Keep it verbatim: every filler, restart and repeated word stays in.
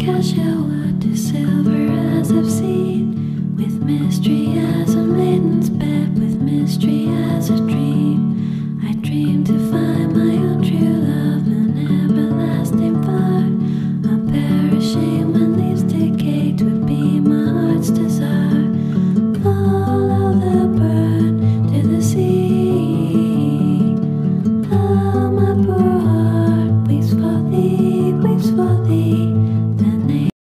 I'll show what to silver eyes have seen, with mystery as a maiden's bed, with mystery as a dream. I dream to find my